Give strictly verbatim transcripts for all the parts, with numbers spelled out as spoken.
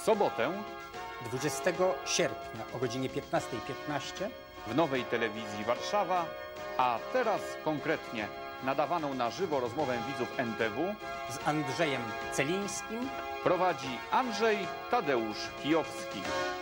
sobotę dwudziestego sierpnia o godzinie piętnastej piętnaście w Nowej Telewizji Warszawa, a teraz konkretnie nadawaną na żywo rozmowę widzów N T W z Andrzejem Celińskim prowadzi Andrzej Tadeusz Kijowski.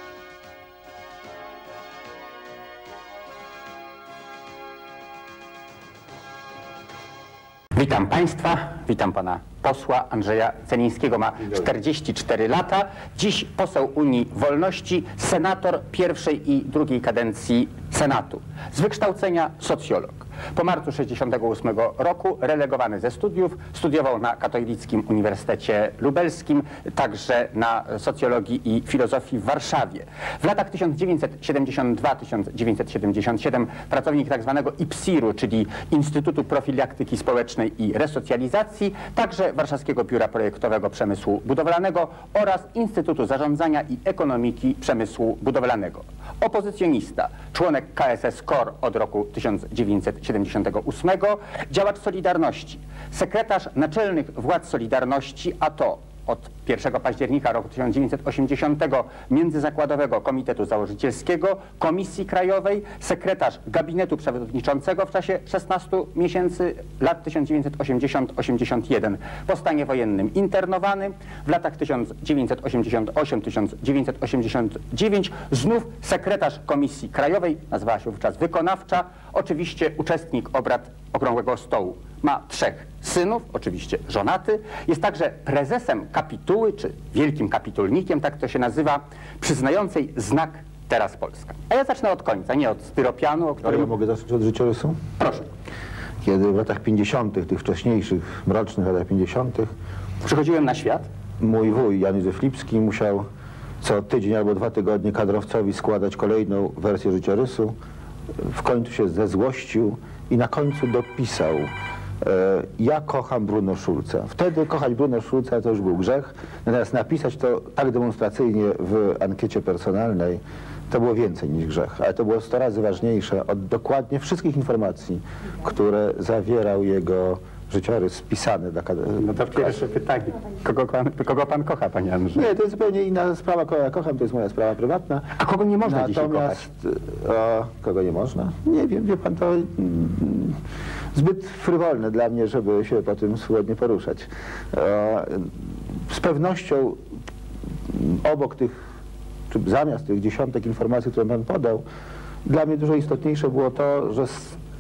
Witam Państwa, witam Pana posła Andrzeja Celińskiego. Ma czterdzieści cztery lata, dziś poseł Unii Wolności, senator pierwszej i drugiej kadencji Senatu. Z wykształcenia socjolog. Po marcu tysiąc dziewięćset sześćdziesiątego ósmego roku relegowany ze studiów, studiował na Katolickim Uniwersytecie Lubelskim, także na socjologii i filozofii w Warszawie. W latach tysiąc dziewięćset siedemdziesiątym drugim do tysiąc dziewięćset siedemdziesiątego siódmego pracownik tzw. I P S I R-u, czyli Instytutu Profilaktyki Społecznej i Resocjalizacji, także Warszawskiego Biura Projektowego Przemysłu Budowlanego oraz Instytutu Zarządzania i Ekonomiki Przemysłu Budowlanego. Opozycjonista, członek K S S K O R od roku tysiąc dziewięćset siedemdziesiątego ósmego, działacz Solidarności, sekretarz naczelnych władz Solidarności, a to od pierwszego października roku tysiąc dziewięćset osiemdziesiątego Międzyzakładowego Komitetu Założycielskiego, Komisji Krajowej, sekretarz gabinetu przewodniczącego w czasie szesnastu miesięcy lat tysiąc dziewięćset osiemdziesiąty do osiemdziesiątego pierwszego. Po stanie wojennym internowany, w latach tysiąc dziewięćset osiemdziesiątym ósmym do tysiąc dziewięćset osiemdziesiątego dziewiątego znów sekretarz Komisji Krajowej, nazywała się wówczas wykonawcza, oczywiście uczestnik obrad Okrągłego Stołu. Ma trzech synów, oczywiście żonaty. Jest także prezesem kapituły, czy wielkim kapitulnikiem, tak to się nazywa, przyznającej znak Teraz Polska. A ja zacznę od końca, nie od styropianu, o którym... Ale ja mogę zacząć od życiorysu? Proszę. Kiedy w latach pięćdziesiątych, tych wcześniejszych, mrocznych latach pięćdziesiątych, przychodziłem na świat. Mój wuj Jan Józef Lipski musiał co tydzień albo dwa tygodnie kadrowcowi składać kolejną wersję życiorysu. W końcu się zezłościł i na końcu dopisał: ja kocham Bruno Schulza. Wtedy kochać Bruno Schulza to już był grzech, natomiast napisać to tak demonstracyjnie w ankiecie personalnej to było więcej niż grzech, ale to było sto razy ważniejsze od dokładnie wszystkich informacji, które zawierał jego życiorys spisany dla kadry. No to pierwsze pytanie. Kogo pan, kogo pan kocha, panie Andrzej? Nie, to jest zupełnie inna sprawa, kogo ja kocham, to jest moja sprawa prywatna. A kogo nie można dzisiaj kochać? O, kogo nie można? Nie wiem, wie pan, to mm, zbyt frywolne dla mnie, żeby się po tym swobodnie poruszać. O, z pewnością obok tych, czy zamiast tych dziesiątek informacji, które pan podał, dla mnie dużo istotniejsze było to, że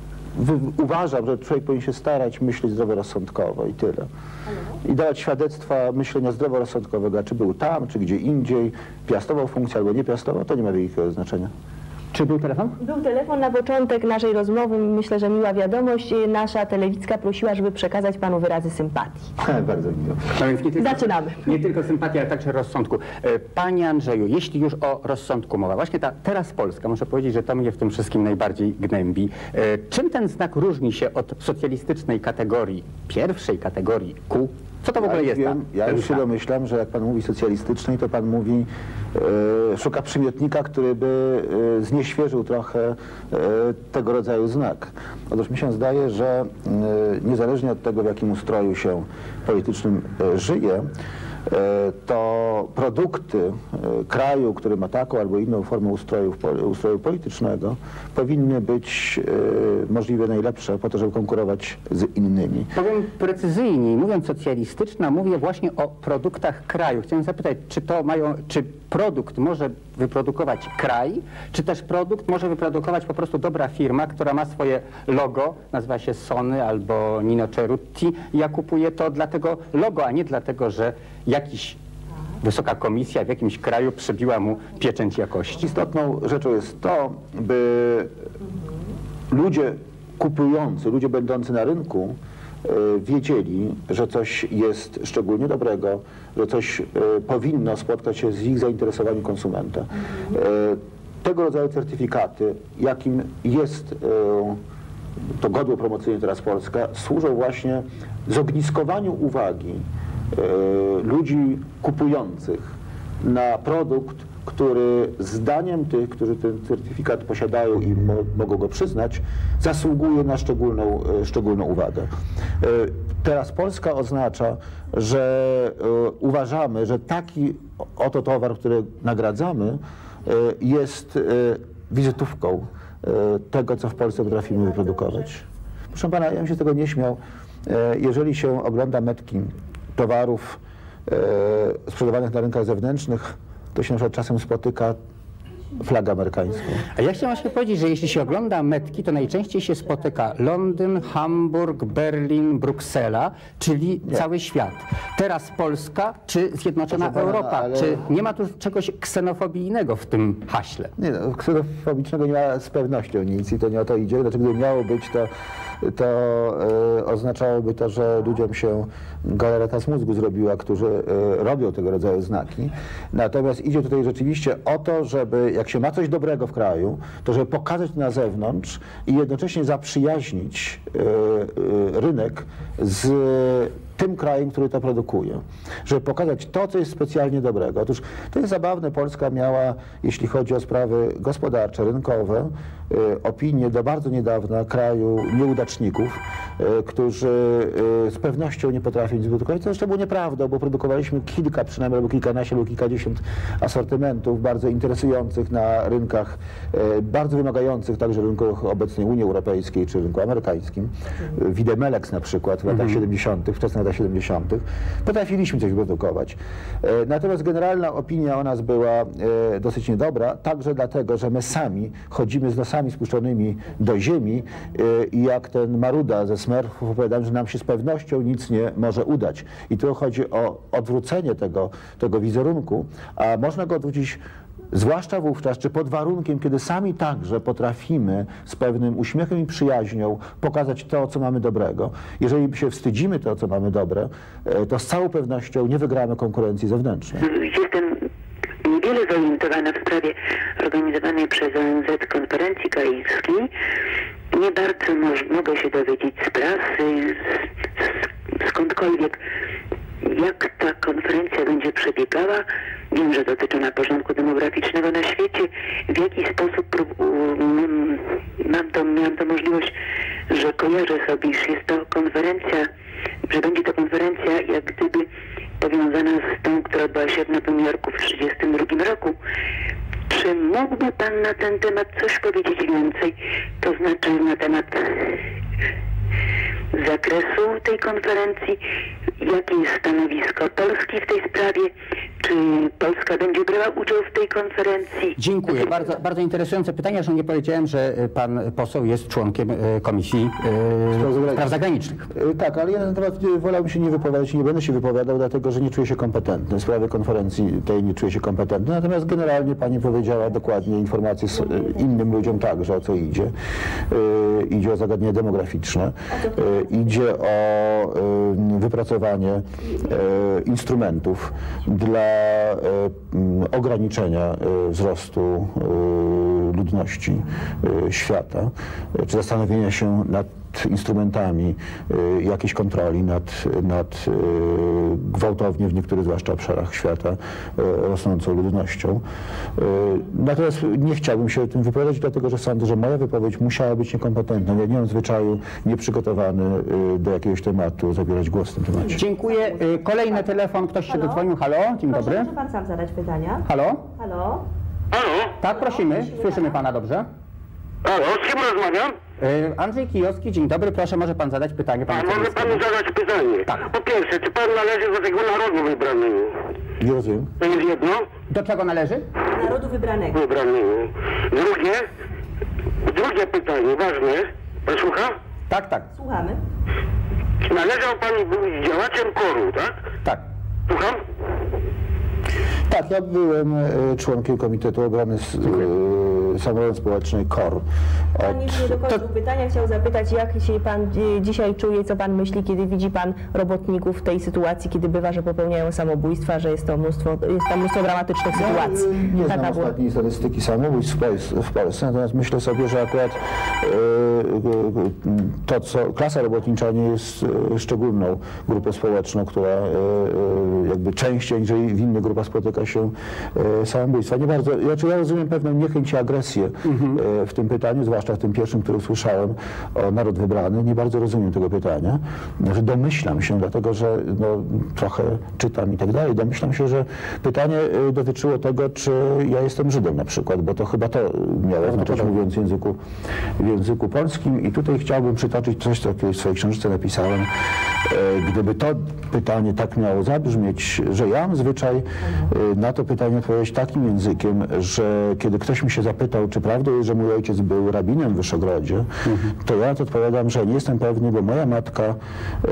uważam, że człowiek powinien się starać myśleć zdroworozsądkowo i tyle. I dawać świadectwa myślenia zdroworozsądkowego, a czy był tam, czy gdzie indziej, piastował funkcję albo nie piastował, to nie ma wielkiego znaczenia. Czy był telefon? Był telefon na początek naszej rozmowy, myślę, że miła wiadomość. Nasza telewizja prosiła, żeby przekazać panu wyrazy sympatii. Bardzo miło. No więc nie tylko, Zaczynamy. Nie tylko sympatii, ale także rozsądku. Panie Andrzeju, jeśli już o rozsądku mowa, właśnie ta Teraz Polska, muszę powiedzieć, że to mnie w tym wszystkim najbardziej gnębi. Czym ten znak różni się od socjalistycznej kategorii, pierwszej kategorii Q? Co to w ogóle ja jest? Wiem, ja już się domyślam, że jak pan mówi socjalistycznej, to pan mówi, e, szuka przymiotnika, który by e, znieświeżył trochę e, tego rodzaju znak. Otóż mi się zdaje, że e, niezależnie od tego, w jakim ustroju się politycznym e, żyje, e, to produkty e, kraju, który ma taką albo inną formę ustroju, ustroju politycznego, powinny być e, możliwie najlepsze po to, żeby konkurować z innymi. Powiem precyzyjniej, mówiąc socjalistyczna, mówię właśnie o produktach kraju. Chciałem zapytać, czy to mają, czy produkt może wyprodukować kraj, czy też produkt może wyprodukować po prostu dobra firma, która ma swoje logo, nazywa się Sony albo Nino Cerutti. Ja kupuję to dla tego logo, a nie dlatego, że jakiś wysoka komisja w jakimś kraju przybiła mu pieczęć jakości. Istotną rzeczą jest to, by ludzie kupujący, ludzie będący na rynku y, wiedzieli, że coś jest szczególnie dobrego, że coś y, powinno spotkać się z ich zainteresowaniem konsumenta. Y, tego rodzaju certyfikaty, jakim jest y, to godło promocyjne Teraz Polska, służą właśnie zogniskowaniu uwagi y, ludzi kupujących na produkt, który zdaniem tych, którzy ten certyfikat posiadają i mo mogą go przyznać, zasługuje na szczególną, szczególną uwagę. Teraz Polska oznacza, że uważamy, że taki oto towar, który nagradzamy, jest wizytówką tego, co w Polsce potrafimy wyprodukować. Proszę pana, ja bym się z tego nie śmiał. Jeżeli się ogląda metki towarów sprzedawanych na rynkach zewnętrznych, to się na przykład czasem spotyka flagę amerykańską. A ja chciałem właśnie powiedzieć, że jeśli się ogląda metki, to najczęściej się spotyka Londyn, Hamburg, Berlin, Bruksela, czyli nie. cały świat. Teraz Polska czy Zjednoczona Proszę pana, Europa? ale... Czy nie ma tu czegoś ksenofobijnego w tym haśle? Nie, no, ksenofobicznego nie ma z pewnością nic i to nie o to idzie. Znaczy, gdyby miało być, to, to e, oznaczałoby to, że ludziom się galareta z mózgu zrobiła, którzy e, robią tego rodzaju znaki. Natomiast idzie tutaj rzeczywiście o to, żeby jak się ma coś dobrego w kraju, to żeby pokazać to na zewnątrz i jednocześnie zaprzyjaźnić e, e, rynek z tym krajem, który to produkuje. Żeby pokazać to, co jest specjalnie dobrego. Otóż to jest zabawne, Polska miała, jeśli chodzi o sprawy gospodarcze, rynkowe, e, opinię do bardzo niedawna kraju nieudaczników, e, którzy e, z pewnością nie potrafią nic produkować. To zresztą było nieprawdą, bo produkowaliśmy kilka, przynajmniej albo kilkanaście lub kilkadziesiąt asortymentów bardzo interesujących na rynkach, e, bardzo wymagających, także rynkach obecnej Unii Europejskiej czy rynku amerykańskim. Widemelex na przykład w latach siedemdziesiątych, wczesnych latach siedemdziesiątych. Potrafiliśmy coś wyprodukować. E, natomiast generalna opinia o nas była e, dosyć niedobra, także dlatego, że my sami chodzimy z nosami spuszczonymi do ziemi e, i jak ten Maruda ze Smurfów opowiadałem, że nam się z pewnością nic nie może udać. I tu chodzi o odwrócenie tego, tego wizerunku, a można go odwrócić zwłaszcza wówczas, czy pod warunkiem, kiedy sami także potrafimy z pewnym uśmiechem i przyjaźnią pokazać to, co mamy dobrego. Jeżeli się wstydzimy to, co mamy dobre, to z całą pewnością nie wygramy konkurencji zewnętrznej. Jestem niewiele zorientowana w sprawie organizowanej przez O N Z konferencji kaiskiej. Nie bardzo mogę się dowiedzieć z prasy, z, skądkolwiek, jak ta konferencja będzie przebiegała. Wiem, że dotyczy ona porządku demograficznego na świecie. W jaki sposób um, mam to, miałam to możliwość, że kojarzę sobie, iż jest to konferencja, że będzie to konferencja jak gdyby powiązana z tą, która odbyła się w Nowym Jorku w tysiąc dziewięćset trzydziestym drugim roku. Czy mógłby Pan na ten temat coś powiedzieć więcej? To znaczy na temat zakresu tej konferencji, jakie jest stanowisko Polski w tej sprawie, czy Polska będzie brała udział w tej konferencji? Dziękuję. Bardzo, bardzo interesujące pytania, że nie powiedziałem, że pan poseł jest członkiem Komisji Spraw Zagranicznych. Tak, ale ja na ten temat wolałbym się nie wypowiadać i nie będę się wypowiadał, dlatego że nie czuję się kompetentny. W sprawie konferencji tej nie czuję się kompetentny, natomiast generalnie pani powiedziała dokładnie informacje z innym ludziom także, o co idzie. Idzie o zagadnienia demograficzne, idzie o wypracowanie instrumentów dla ograniczenia wzrostu ludności świata, czy zastanowienia się nad instrumentami jakiejś kontroli nad, nad gwałtownie w niektórych zwłaszcza obszarach świata rosnącą ludnością. Natomiast nie chciałbym się o tym wypowiadać, dlatego że sądzę, że moja wypowiedź musiała być niekompetentna. Ja nie mam zwyczaju nieprzygotowany do jakiegoś tematu zabierać głos w tym temacie. Dziękuję. Kolejny telefon. Ktoś się dodzwonił. Halo? Dzień Proszę, dobry. może Pan sam zadać pytania. Halo? Halo? Halo? Tak, prosimy. Słyszymy Pana dobrze. Halo, z kim rozmawiam? Andrzej Kijowski, dzień dobry. Proszę, może Pan zadać pytanie Panu A może Cegielskiemu. Panu zadać pytanie? Tak. Po pierwsze, czy Pan należy do tego narodu wybranego? Nie rozumiem. To jest jedno? Do czego należy? Narodu wybranego. Wybranego. Drugie? Drugie pytanie, ważne. Pan słucha? Tak, tak. Słuchamy. Należał Pan być działaczem koru, tak? Tak. Słucham? Tak, ja byłem e, członkiem Komitetu Obrony s- e, samorząd społeczny K O R. Pan jeszcze nie dokończył pytania. Chciał zapytać, jak się pan e, dzisiaj czuje, co pan myśli, kiedy widzi pan robotników w tej sytuacji, kiedy bywa, że popełniają samobójstwa, że jest to mnóstwo, jest tam mnóstwo dramatycznych sytuacji. Ja nie znam Taka była. ostatniej statystyki samobójstw w Polsce, w Polsce, natomiast myślę sobie, że akurat e, to, co klasa robotnicza nie jest e, szczególną grupą społeczną, która e, e, jakby częściej niż w innych grupach spotyka się e, samobójstwa. Nie bardzo, znaczy ja rozumiem pewną niechęć i agresję mhm. e, w tym pytaniu, zwłaszcza w tym pierwszym, który usłyszałem o naród wybrany. Nie bardzo rozumiem tego pytania. Że domyślam się, dlatego że no, trochę czytam i tak dalej, domyślam się, że pytanie e, dotyczyło tego, czy ja jestem Żydem na przykład, bo to chyba to miało znaczyć, mówiąc w języku, w języku polskim. I tutaj chciałbym przytoczyć coś, co kiedyś w swojej książce napisałem. E, gdyby to pytanie tak miało zabrzmieć, że ja mam zwyczaj e, na to pytanie odpowiedzieć takim językiem, że kiedy ktoś mi się zapytał, czy prawdą jest, że mój ojciec był rabinem w Wyszogrodzie, mhm. to ja na to odpowiadam, że nie jestem pewny, bo moja matka e,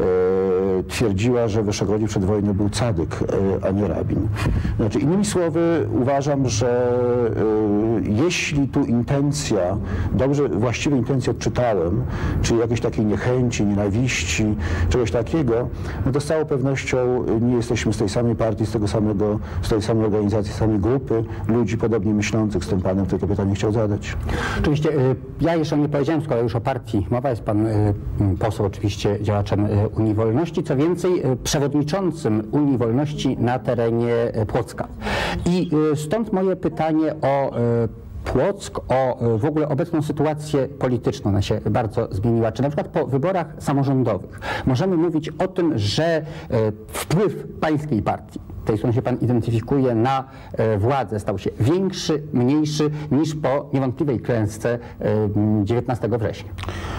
twierdziła, że w Wyszogrodzie przed wojną był cadyk, e, a nie rabin. Znaczy, innymi słowy, uważam, że e, jeśli tu intencja, dobrze, właściwe intencje odczytałem, czyli jakiejś takiej niechęci, nienawiści, czegoś takiego, no to z całą pewnością nie jesteśmy z tej samej partii, z tego samego, z tej samej organizacji, z samej grupy ludzi podobnie myślących z tym panem, który to pytanie chciał zadać. Oczywiście, ja jeszcze nie powiedziałem, skoro już o partii mowa, jest pan poseł oczywiście działaczem Unii Wolności, co więcej przewodniczącym Unii Wolności na terenie Płocka. I stąd moje pytanie o Płock, o w ogóle obecną sytuację polityczną. Ona się bardzo zmieniła. Czy na przykład po wyborach samorządowych możemy mówić o tym, że wpływ pańskiej partii, tej, którą się pan identyfikuje, na władzę stał się większy, mniejszy niż po niewątpliwej klęsce dziewiętnastego września?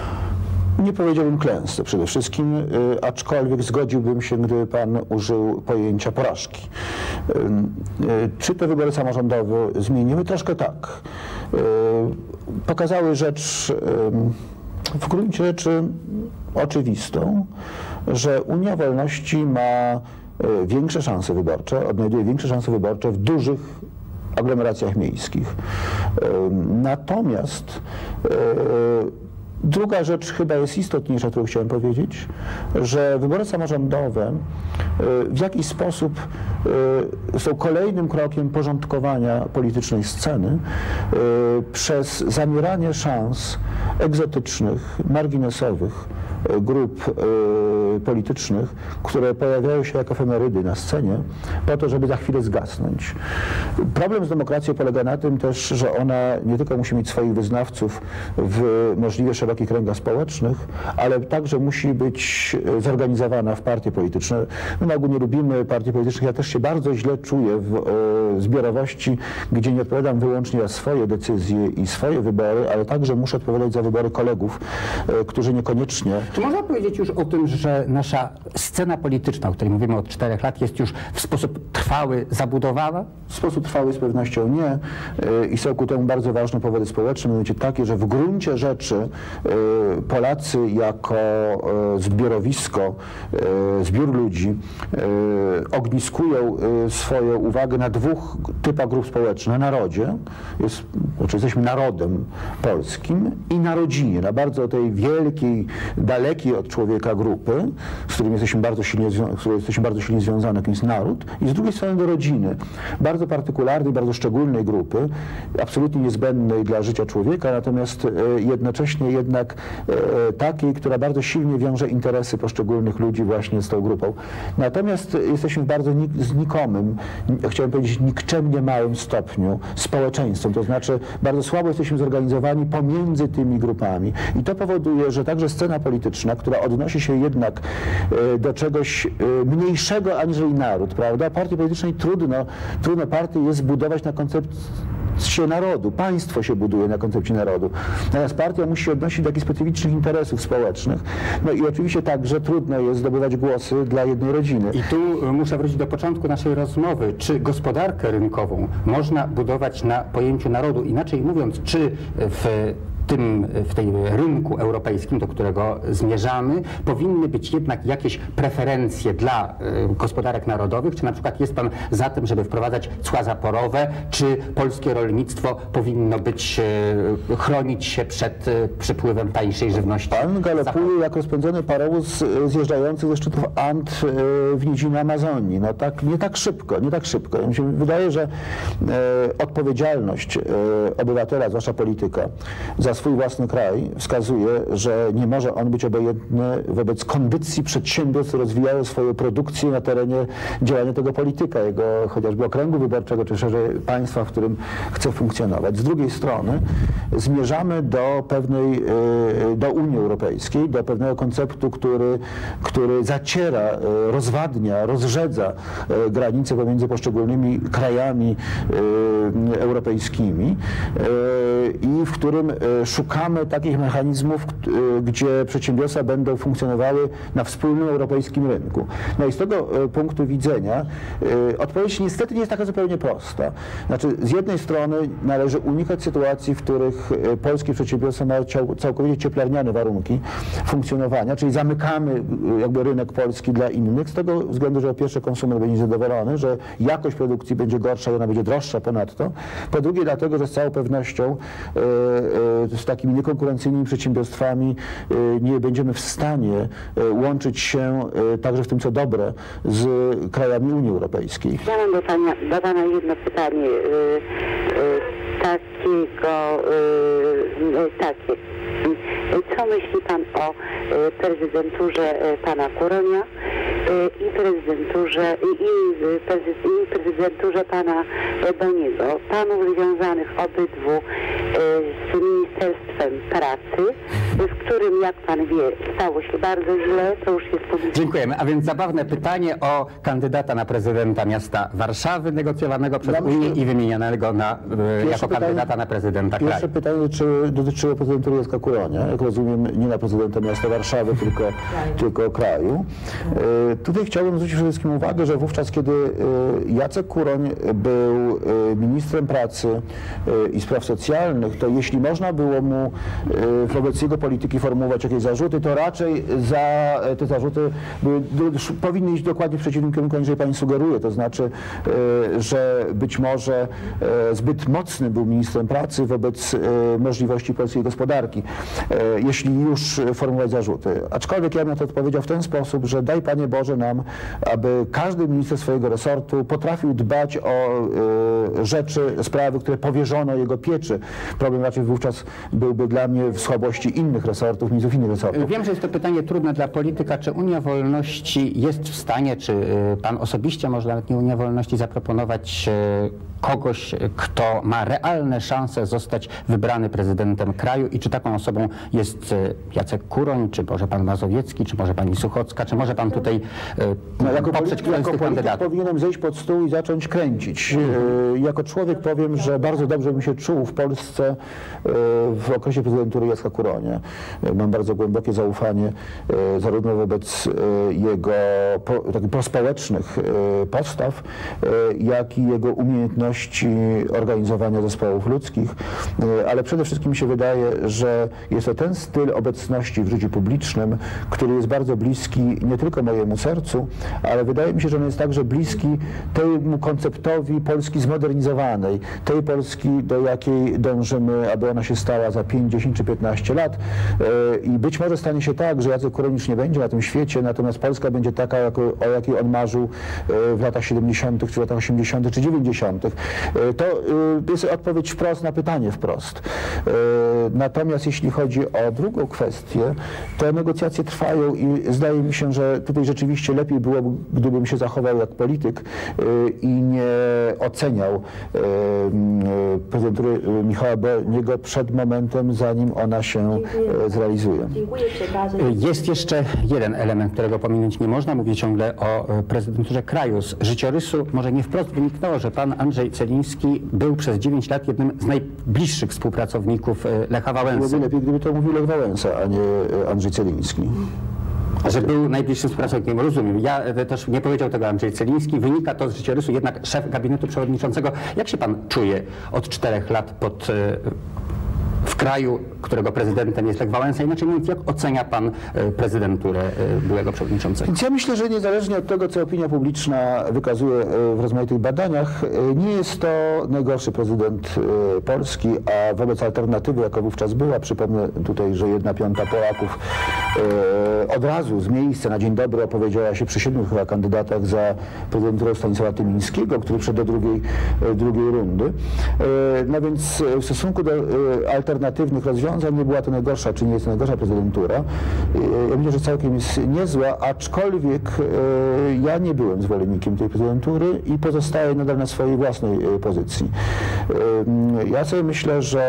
Nie powiedziałbym klęsce przede wszystkim, y, aczkolwiek zgodziłbym się, gdyby pan użył pojęcia porażki. Y, y, czy te wybory samorządowe zmieniły? Troszkę tak. Y, pokazały rzecz y, w gruncie rzeczy oczywistą, że Unia Wolności ma y, większe szanse wyborcze, odnajduje większe szanse wyborcze w dużych aglomeracjach miejskich. Y, natomiast y, druga rzecz chyba jest istotniejsza, którą chciałem powiedzieć, że wybory samorządowe w jakiś sposób są kolejnym krokiem porządkowania politycznej sceny przez zamieranie szans egzotycznych, marginesowych grup politycznych, które pojawiają się jako efemerydy na scenie, po to, żeby za chwilę zgasnąć. Problem z demokracją polega na tym też, że ona nie tylko musi mieć swoich wyznawców w możliwie szerokich kręgach społecznych, ale także musi być zorganizowana w partie polityczne. My na ogół nie lubimy partii politycznych. Ja też się bardzo źle czuję w e, zbiorowości, gdzie nie odpowiadam wyłącznie za swoje decyzje i swoje wybory, ale także muszę odpowiadać za wybory kolegów, e, którzy niekoniecznie... Czy można powiedzieć już o tym, że nasza scena polityczna, o której mówimy od czterech lat, jest już w sposób trwały zabudowana? W sposób trwały z pewnością nie i są ku temu bardzo ważne powody społeczne, mianowicie takie, że w gruncie rzeczy Polacy jako zbiorowisko, zbiór ludzi ogniskują swoją uwagę na dwóch typach grup społecznych. Na narodzie, jest, znaczy jesteśmy narodem polskim, i na rodzinie, na bardzo tej wielkiej, dalekiej od człowieka grupy, z którym jesteśmy bardzo silnie, z którą jesteśmy bardzo silnie związani, jakim jest naród, i z drugiej strony do rodziny. Bardzo partykularnej, bardzo szczególnej grupy, absolutnie niezbędnej dla życia człowieka, natomiast jednocześnie jednak takiej, która bardzo silnie wiąże interesy poszczególnych ludzi właśnie z tą grupą. Natomiast jesteśmy w bardzo znikomym, chciałem powiedzieć nikczemnie małym stopniu społeczeństwem, to znaczy bardzo słabo jesteśmy zorganizowani pomiędzy tymi grupami i to powoduje, że także scena polityczna, która odnosi się jednak do czegoś mniejszego aniżeli naród, prawda? Partii politycznej trudno, trudno partię jest zbudować na koncepcji narodu. Państwo się buduje na koncepcji narodu. Natomiast partia musi się odnosić do jakichś specyficznych interesów społecznych. No i oczywiście także trudno jest zdobywać głosy dla jednej rodziny. I tu muszę wrócić do początku naszej rozmowy. Czy gospodarkę rynkową można budować na pojęciu narodu? Inaczej mówiąc, czy w tym, w tym rynku europejskim, do którego zmierzamy, powinny być jednak jakieś preferencje dla gospodarek narodowych? Czy na przykład jest pan za tym, żeby wprowadzać cła zaporowe? Czy polskie rolnictwo powinno być, chronić się przed przypływem tańszej żywności? Pan galopuje jak rozpędzony parowóz zjeżdżający ze szczytów And w nizinę Amazonii. No tak, nie tak szybko, nie tak szybko. Mi się wydaje, że e, odpowiedzialność e, obywatela, zwłaszcza polityka, za swój własny kraj wskazuje, że nie może on być obojętny wobec kondycji przedsiębiorstw, które rozwijają swoją produkcję na terenie działania tego polityka, jego chociażby okręgu wyborczego, czy szerzej państwa, w którym chce funkcjonować. Z drugiej strony zmierzamy do pewnej, do Unii Europejskiej, do pewnego konceptu, który, który zaciera, rozwadnia, rozrzedza granice pomiędzy poszczególnymi krajami europejskimi i w którym szukamy takich mechanizmów, gdzie przedsiębiorstwa będą funkcjonowały na wspólnym europejskim rynku. No i z tego punktu widzenia odpowiedź niestety nie jest taka zupełnie prosta. Znaczy, z jednej strony należy unikać sytuacji, w których polskie przedsiębiorstwa mają całkowicie cieplarniane warunki funkcjonowania, czyli zamykamy jakby rynek polski dla innych, z tego względu, że po pierwsze konsument będzie zadowolony, że jakość produkcji będzie gorsza i ona będzie droższa ponadto. Po drugie dlatego, że z całą pewnością e, e, z takimi niekonkurencyjnymi przedsiębiorstwami e, nie będziemy w stanie e, łączyć się e, także w tym, co dobre, z krajami Unii Europejskiej. Ja mam do pana, do pana jedno pytanie e, e, takiego, e, takie. Co myśli pan o prezydenturze pana Kuronia i prezydenturze i, i prezydenturze pana Boniego, panów związanych obydwu z Ministerstwem Pracy, w którym, jak pan wie, stało się bardzo źle, to już jest publiczne. Dziękujemy. A więc zabawne pytanie o kandydata na prezydenta miasta Warszawy, negocjowanego przez Ja myślę, Unię i wymienianego na, jako pytanie, kandydata na prezydenta kraju. Pierwsze pytanie dotyczyło, dotyczyło prezydentury Jacka Kuronia. Jak rozumiem, nie na prezydenta miasta Warszawy, tylko, tylko kraju. E, tutaj chciałbym zwrócić przede wszystkim uwagę, że wówczas, kiedy e, Jacek Kuroń był e, ministrem pracy e, i spraw socjalnych, to jeśli można było mu e, wobec jego polityki formułować jakieś zarzuty, to raczej za e, te zarzuty były, powinny iść dokładnie w przeciwnym kierunku, aniżeli pani sugeruje. To znaczy, e, że być może e, zbyt mocny był ministrem pracy wobec e, możliwości polskiej gospodarki, e, jeśli już formułować zarzuty. Aczkolwiek ja bym na to odpowiedział w ten sposób, że daj Panie Boże nam, aby każdy minister swojego resortu potrafił dbać o e, rzeczy, sprawy, które powierzono jego pieczy. Problem raczej wówczas byłby dla mnie w słabości innych resortów, ministrów innych resortów. Wiem, że jest to pytanie trudne dla polityka. Czy Unia Wolności jest w stanie, czy pan osobiście może nawet nie Unia Wolności zaproponować kogoś, kto ma realne szanse zostać wybrany prezydentem kraju i czy taką osobą jest Jacek Kuroń, czy może pan Mazowiecki, czy może pani Suchocka, czy może pan tutaj no, jako poprzeć którąś z tych kandydatów? Powinienem zejść pod stół i zacząć kręcić. Mhm. Jako człowiek powiem, że bardzo dobrze bym się czuł w Polsce w okresie prezydentury Jacka Kuronia. Mam bardzo głębokie zaufanie zarówno wobec jego takich prospołecznych postaw, jak i jego umiejętności organizowania zespołów ludzkich, ale przede wszystkim mi się wydaje, że jest to ten styl obecności w życiu publicznym, który jest bardzo bliski nie tylko mojemu sercu, ale wydaje mi się, że on jest także bliski temu konceptowi Polski zmodernizowanej, tej Polski, do jakiej dążymy, aby ona się stała za pięć, dziesięć czy piętnaście lat. I być może stanie się tak, że Jacek Kuroń już nie będzie na tym świecie, natomiast Polska będzie taka, o jakiej on marzył w latach siedemdziesiątych, czy latach osiemdziesiątych, czy dziewięćdziesiątych. To jest odpowiedź wprost na pytanie wprost. Natomiast jeśli chodzi o drugą kwestię, te negocjacje trwają i zdaje mi się, że tutaj rzeczywiście lepiej byłoby, gdybym się zachował jak polityk i nie oceniał prezydentury Michała Boniego przed momentem, zanim ona się Dziękuję. zrealizuje. Dziękuję, Jest jeszcze jeden element, którego pominąć nie można. Mówię ciągle o prezydenturze kraju. Z życiorysu może nie wprost wyniknęło, że pan Andrzej Celiński był przez dziewięć lat jednym z najbliższych współpracowników Lecha Wałęsy. Byłoby lepiej, gdyby to mówił Lech Wałęsa, a nie Andrzej Celiński. Że był najbliższym współpracownikiem, rozumiem. Ja też nie powiedział tego Andrzej Celiński. Wynika to z życiorysu, jednak szef gabinetu przewodniczącego. Jak się pan czuje od czterech lat pod, w kraju, którego prezydentem jest Lech Wałęsa. Inaczej mówiąc, jak ocenia pan prezydenturę byłego przewodniczącego? Więc ja myślę, że niezależnie od tego, co opinia publiczna wykazuje w rozmaitych badaniach, nie jest to najgorszy prezydent Polski, a wobec alternatywy, jaka wówczas była, przypomnę tutaj, że jedna piąta Polaków od razu z miejsca na dzień dobry opowiedziała się przy siedmiu chyba kandydatach za prezydenturą Stanisława Tymińskiego, który przeszedł do drugiej, drugiej rundy. No więc w stosunku do alternatywnych rozwiązań nie była to najgorsza, czy nie jest to najgorsza prezydentura. Ja myślę, że całkiem jest niezła, aczkolwiek ja nie byłem zwolennikiem tej prezydentury i pozostaję nadal na swojej własnej pozycji. Ja sobie myślę, że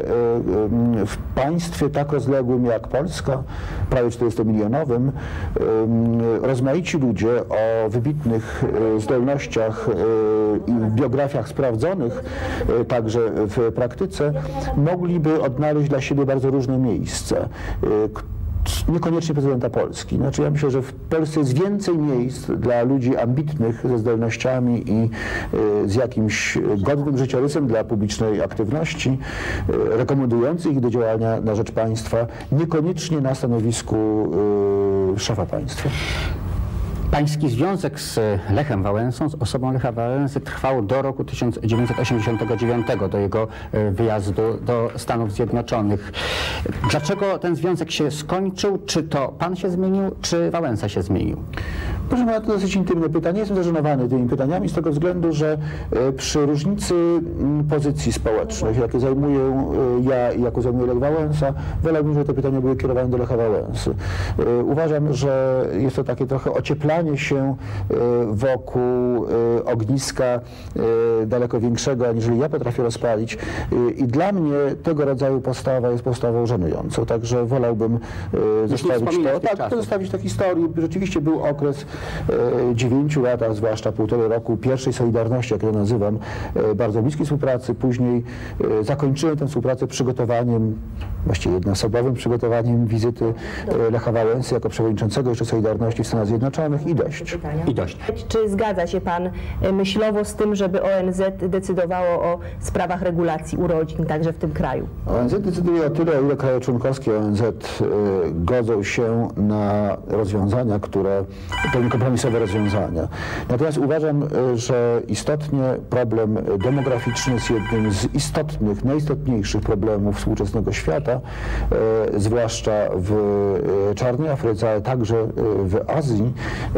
w państwie tak rozległym jak Polska, prawie czterdziestomilionowym, rozmaici ludzie o wybitnych zdolnościach i biografiach sprawdzonych także w praktyce mogliby odnaleźć dla siebie bardzo różne miejsca. Niekoniecznie prezydenta Polski. Znaczy ja myślę, że w Polsce jest więcej miejsc dla ludzi ambitnych, ze zdolnościami i y, z jakimś godnym życiorysem dla publicznej aktywności, y, rekomendujących ich do działania na rzecz państwa, niekoniecznie na stanowisku y, szefa państwa. Pański związek z Lechem Wałęsą, z osobą Lecha Wałęsy trwał do roku tysiąc dziewięćset osiemdziesiątego dziewiątego, do jego wyjazdu do Stanów Zjednoczonych. Dlaczego ten związek się skończył? Czy to pan się zmienił, czy Wałęsa się zmienił? Proszę pana, to dosyć intymne pytanie. Jestem zażenowany tymi pytaniami z tego względu, że przy różnicy pozycji społecznych, jakie zajmuję ja i jaką zajmuje Lech Wałęsa, wolałbym, żeby te pytania były kierowane do Lecha Wałęsy. Uważam, że jest to takie trochę ocieplanie się wokół ogniska daleko większego, aniżeli ja potrafię rozpalić. I dla mnie tego rodzaju postawa jest postawą żenującą. Także wolałbym zostawić to, tak, to zostawić to historii. Rzeczywiście był okres dziewięciu lat, a zwłaszcza półtorej roku pierwszej Solidarności, jak ja nazywam, bardzo bliskiej współpracy. Później zakończyłem tę współpracę przygotowaniem, właściwie jednoosobowym przygotowaniem wizyty Lecha Wałęsy jako przewodniczącego jeszcze Solidarności w Stanach Zjednoczonych i dość. I dość. Czy zgadza się pan myślowo z tym, żeby O N Z decydowało o sprawach regulacji urodzin także w tym kraju? O N Z decyduje o tyle, o ile kraje członkowskie O N Z godzą się na rozwiązania, które pewnie kompromisowe rozwiązania. Natomiast uważam, że istotnie problem demograficzny jest jednym z istotnych, najistotniejszych problemów współczesnego świata, e, zwłaszcza w Czarnej Afryce, ale także w Azji e,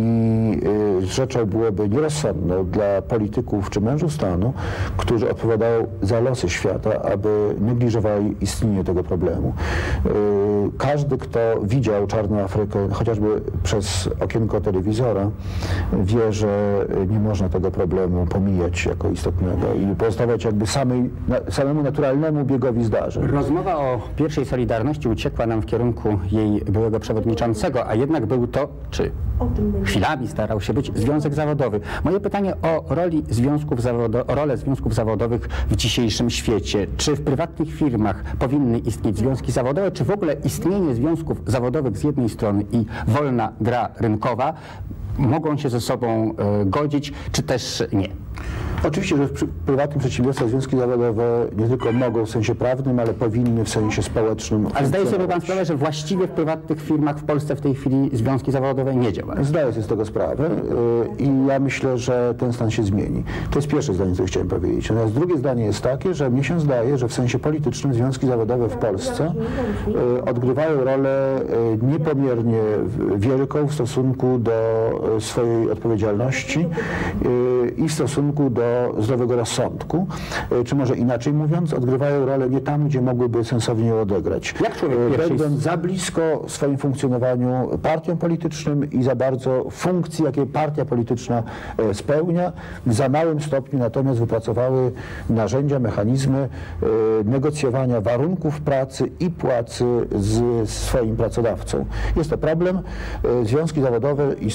i e, rzeczą byłoby nierozsądne dla polityków czy mężów stanu, którzy odpowiadają za losy świata, aby negliżowali istnienie tego problemu. E, każdy, kto widział Czarną Afrykę, chociażby przez okienko telewizora, wie, że nie można tego problemu pomijać jako istotnego i pozostawiać jakby samej, na, samemu naturalnemu biegowi zdarzeń. Rozmowa o pierwszej Solidarności uciekła nam w kierunku jej byłego przewodniczącego, a jednak był to, czy chwilami starał się być, związek zawodowy. Moje pytanie o roli związków zawodo- o rolę związków zawodowych w dzisiejszym świecie. Czy w prywatnych firmach powinny istnieć związki zawodowe, czy w ogóle istnienie związków zawodowych z jednej strony i wolna gra rynkowa mogą się ze sobą e, godzić, czy też nie? Oczywiście, że w przy, prywatnym przedsiębiorstwach związki zawodowe nie tylko mogą w sensie prawnym, ale powinny w sensie społecznym. Ale zdaje sobie pan sprawę, że właściwie w prywatnych firmach w Polsce w tej chwili związki zawodowe nie działają? Zdaję sobie z tego sprawę yy, i ja myślę, że ten stan się zmieni. To jest pierwsze zdanie, co chciałem powiedzieć. Natomiast drugie zdanie jest takie, że mnie się zdaje, że w sensie politycznym związki zawodowe w Polsce yy, odgrywają rolę yy, niepomiernie wielką w stosunku do yy, swojej odpowiedzialności yy, i w stosunku do zdrowego rozsądku, czy może inaczej mówiąc, odgrywają rolę nie tam, gdzie mogłyby sensownie ją odegrać. Jak człowiek Będąc za blisko w swoim funkcjonowaniu partiom politycznym i za bardzo funkcji, jakie partia polityczna spełnia, w za małym stopniu natomiast wypracowały narzędzia, mechanizmy negocjowania warunków pracy i płacy z swoim pracodawcą. Jest to problem. Związki zawodowe istotnie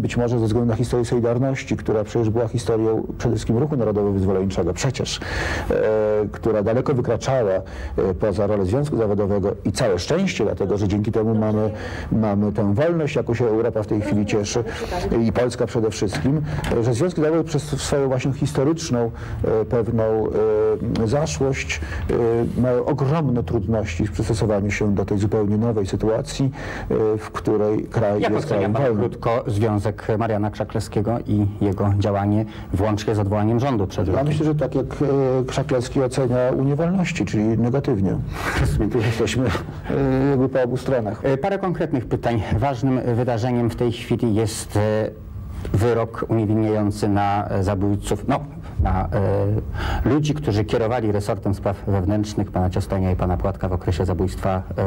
być może ze względu na historię Solidarności, która przecież była historią przede wszystkim ruchu narodowo-wyzwoleńczego, przecież, e, która daleko wykraczała e, poza rolę Związku Zawodowego i całe szczęście, dlatego że dzięki temu mamy, mamy tę wolność, jaką się Europa w tej chwili cieszy i Polska przede wszystkim, e, że Związki Zawodowe przez swoją właśnie historyczną e, pewną e, zaszłość e, mają ogromne trudności w przystosowaniu się do tej zupełnie nowej sytuacji, e, w której kraj Jak jest ocenia krajem pan wolnym. krótko związek Mariana Krzaklewskiego i jego działanie włącznie z odwołaniem rządu przed Ja rokiem? myślę, że tak jak e, Krzaklewski ocenia Unię Wolności, czyli negatywnie. My tu jesteśmy e, jakby po obu stronach. E, Parę konkretnych pytań. Ważnym wydarzeniem w tej chwili jest e, wyrok uniewinniający na e, zabójców, no, na e, ludzi, którzy kierowali resortem spraw wewnętrznych, pana Ciostonia i pana Płatka w okresie zabójstwa e,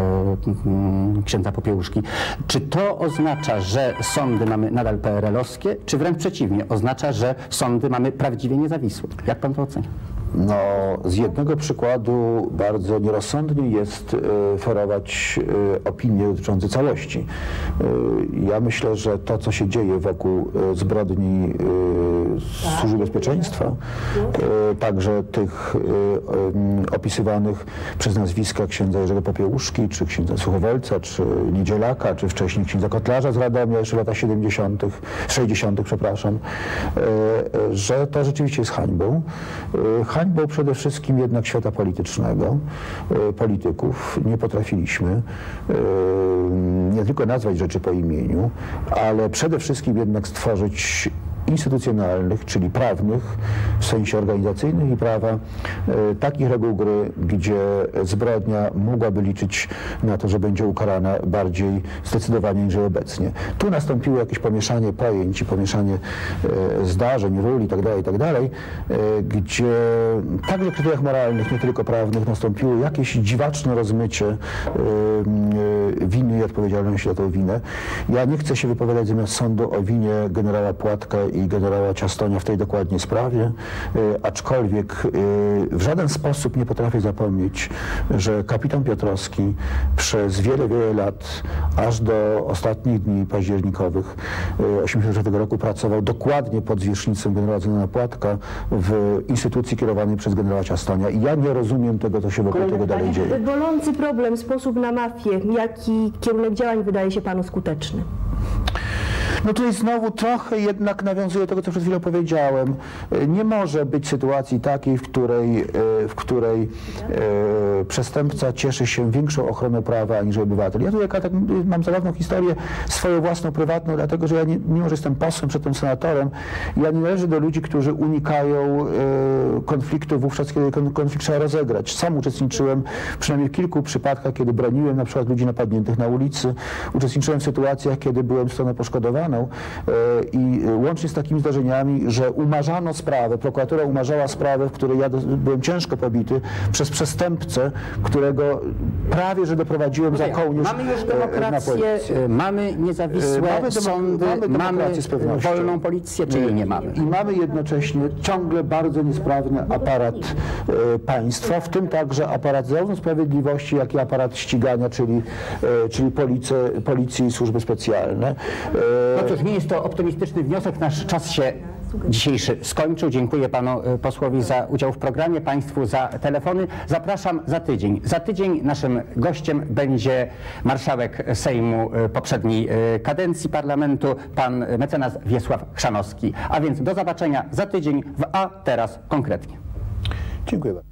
m, księdza Popiełuszki. Czy to oznacza, że sądy mamy nadal P R L-owskie, czy wręcz przeciwnie, oznacza, że sądy mamy prawdziwie niezawisłe? Jak pan to ocenia? No, z jednego przykładu bardzo nierozsądnie jest e, ferować e, opinie dotyczące całości. E, ja myślę, że to, co się dzieje wokół e, zbrodni e, Służby Bezpieczeństwa, e, także tych e, e, opisywanych przez nazwiska księdza Jerzego Popiełuszki, czy księdza Suchowolca, czy Niedzielaka, czy wcześniej księdza Kotlarza z Radomia, jeszcze lata siedemdziesiątych, sześćdziesiątych, przepraszam, e, e, że to rzeczywiście jest hańbą. E, Hańbą przede wszystkim jednak świata politycznego, e, polityków. Nie potrafiliśmy e, nie tylko nazwać rzeczy po imieniu, ale przede wszystkim jednak stworzyć instytucjonalnych, czyli prawnych, w sensie organizacyjnym i prawa, e, takich reguł gry, gdzie zbrodnia mogłaby liczyć na to, że będzie ukarana bardziej zdecydowanie niż obecnie. Tu nastąpiło jakieś pomieszanie pojęć i pomieszanie e, zdarzeń, ról itd., itd., e, gdzie także w kryteriach moralnych, nie tylko prawnych, nastąpiło jakieś dziwaczne rozmycie e, e, winy i odpowiedzialności za tę winę. Ja nie chcę się wypowiadać zamiast sądu o winie generała Płatka i generała Ciastonia w tej dokładnie sprawie, e, aczkolwiek e, w żaden sposób nie potrafię zapomnieć, że kapitan Piotrowski przez wiele, wiele lat, aż do ostatnich dni październikowych e, osiemdziesiątego czwartego roku pracował dokładnie pod zwierzchnictwem generała Zenona Płatka w instytucji kierowanej przez generała Ciastonia i ja nie rozumiem tego, co się wokół tego dalej dzieje. Bolący problem, sposób na mafię. Jaki kierunek działań wydaje się panu skuteczny? No tutaj znowu trochę jednak nawiązuje do tego, co przed chwilą powiedziałem. Nie może być sytuacji takiej, w której, w której e, przestępca cieszy się większą ochroną prawa aniżeli obywatel. Ja tutaj tak, mam zabawną historię swoją własną, prywatną, dlatego że ja, nie, mimo że jestem posłem, przedtem senatorem, ja nie należę do ludzi, którzy unikają e, konfliktu wówczas, kiedy kon, konflikt trzeba rozegrać. Sam uczestniczyłem przynajmniej w kilku przypadkach, kiedy broniłem na przykład ludzi napadniętych na ulicy. Uczestniczyłem w sytuacjach, kiedy byłem stroną poszkodowaną. I łącznie z takimi zdarzeniami, że umarzano sprawę, prokuratura umarzała sprawę, w której ja byłem ciężko pobity przez przestępcę, którego prawie, że doprowadziłem za kołnierz. Mamy już demokrację, mamy niezawisłe mamy sądy, mamy, mamy z pewnością. wolną policję, czy jej nie mamy? I mamy jednocześnie ciągle bardzo niesprawny aparat e, państwa, w tym także aparat zarówno sprawiedliwości, jak i aparat ścigania, czyli, e, czyli policja, policji i służby specjalne. E, No cóż, nie jest to optymistyczny wniosek. Nasz czas się dzisiejszy skończył. Dziękuję panu posłowi za udział w programie, państwu za telefony. Zapraszam za tydzień. Za tydzień naszym gościem będzie marszałek Sejmu poprzedniej kadencji parlamentu, pan mecenas Wiesław Chrzanowski. A więc do zobaczenia za tydzień w A Teraz Konkretnie. Dziękuję bardzo.